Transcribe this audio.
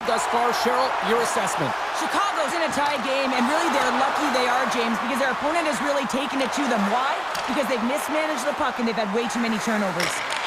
thus far. Cheryl, your assessment. Chicago's in a tie game, and really they're lucky they are, James, because their opponent has really taken it to them. Why? Because they've mismanaged the puck and they've had way too many turnovers.